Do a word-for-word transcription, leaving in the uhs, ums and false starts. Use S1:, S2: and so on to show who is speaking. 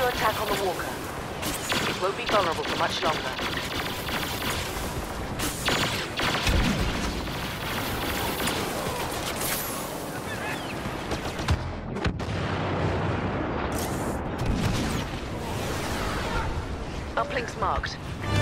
S1: your attack on the walker. It won't be vulnerable for much longer. Uplinks marked.